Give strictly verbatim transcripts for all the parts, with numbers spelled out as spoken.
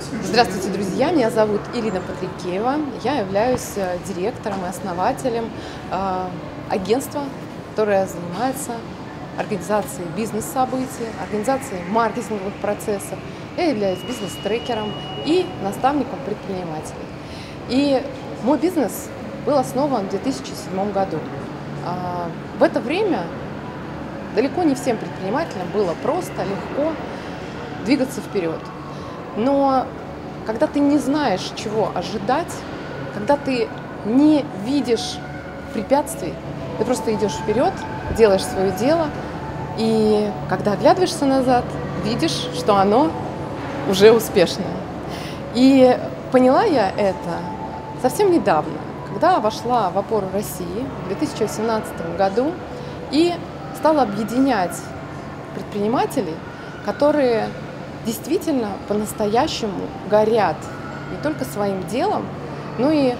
Здравствуйте, друзья! Меня зовут Ирина Патрикеева. Я являюсь директором и основателем э, агентства, которое занимается организацией бизнес-событий, организацией маркетинговых процессов. Я являюсь бизнес-трекером и наставником предпринимателей. И мой бизнес был основан в две тысячи седьмом году. Э, в это время далеко не всем предпринимателям было просто, легко двигаться вперед. Но когда ты не знаешь, чего ожидать, когда ты не видишь препятствий, ты просто идешь вперед, делаешь свое дело, и когда оглядываешься назад, видишь, что оно уже успешное. И поняла я это совсем недавно, когда вошла в опору России в две тысячи восемнадцатом году и стала объединять предпринимателей, которые действительно по-настоящему горят не только своим делом, но и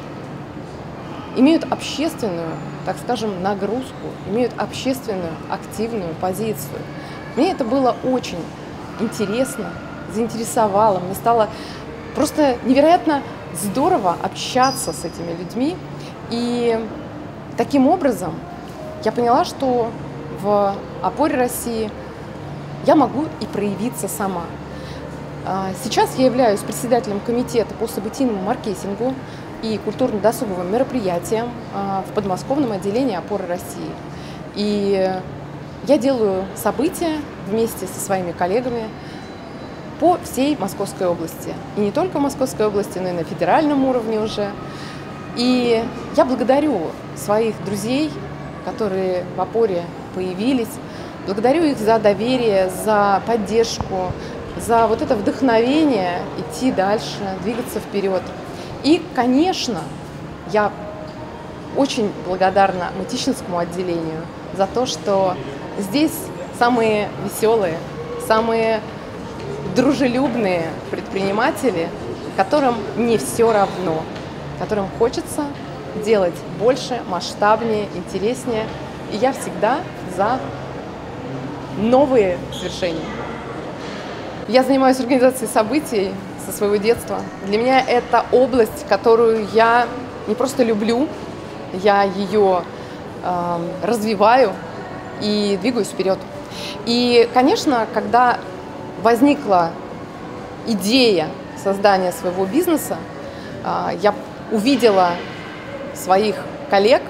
имеют общественную, так скажем, нагрузку, имеют общественную активную позицию. Мне это было очень интересно, заинтересовало, мне стало просто невероятно здорово общаться с этими людьми. И таким образом я поняла, что в опоре России я могу и проявиться сама. Сейчас я являюсь председателем комитета по событийному маркетингу и культурно-досуговым мероприятиям в подмосковном отделении опоры России. И я делаю события вместе со своими коллегами по всей Московской области. И не только в Московской области, но и на федеральном уровне уже. И я благодарю своих друзей, которые в опоре появились, благодарю их за доверие, за поддержку, за вот это вдохновение идти дальше, двигаться вперед. И, конечно, я очень благодарна Мытищинскому отделению за то, что здесь самые веселые, самые дружелюбные предприниматели, которым не все равно, которым хочется делать больше, масштабнее, интереснее. И я всегда за новые свершения. Я занимаюсь организацией событий со своего детства. Для меня это область, которую я не просто люблю, я ее э, развиваю и двигаюсь вперед. И, конечно, когда возникла идея создания своего бизнеса, э, я увидела своих коллег,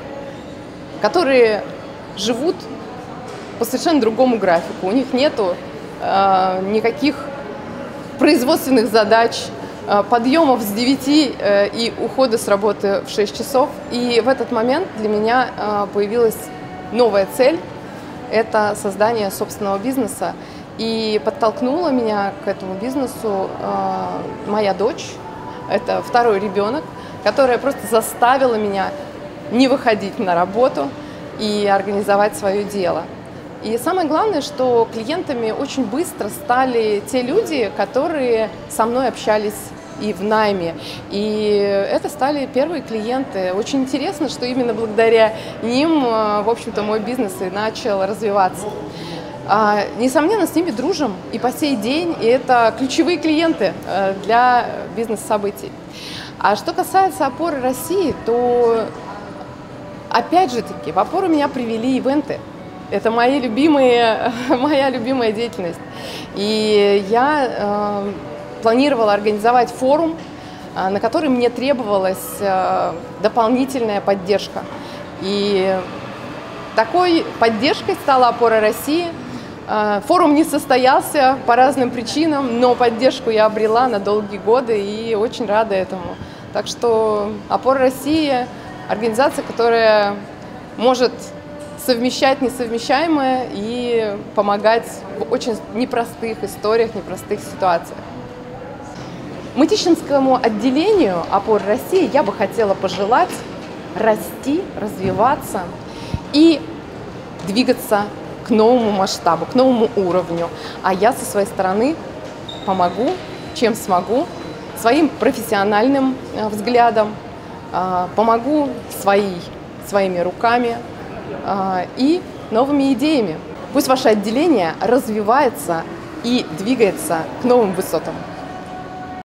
которые живут по совершенно другому графику. У них нету э, никаких производственных задач, э, подъемов с девяти э, и ухода с работы в шесть часов. И в этот момент для меня э, появилась новая цель – это создание собственного бизнеса. И подтолкнула меня к этому бизнесу э, моя дочь, это второй ребенок, которая просто заставила меня не выходить на работу и организовать свое дело. И самое главное, что клиентами очень быстро стали те люди, которые со мной общались и в найме. И это стали первые клиенты. Очень интересно, что именно благодаря ним, в общем-то, мой бизнес и начал развиваться. Несомненно, с ними дружим и по сей день, и это ключевые клиенты для бизнес-событий. А что касается опоры России, то опять же таки в опору меня привели ивенты. Это мои любимые, моя любимая деятельность. И я э, планировала организовать форум, э, на который мне требовалась э, дополнительная поддержка. И такой поддержкой стала опора России. Э, форум не состоялся по разным причинам, но поддержку я обрела на долгие годы и очень рада этому. Так что опора России – организация, которая может совмещать несовмещаемое и помогать в очень непростых историях, непростых ситуациях. Мытищинскому отделению опоры России я бы хотела пожелать расти, развиваться и двигаться к новому масштабу, к новому уровню. А я со своей стороны помогу, чем смогу, своим профессиональным взглядом, помогу своей, своими руками и новыми идеями. Пусть ваше отделение развивается и двигается к новым высотам.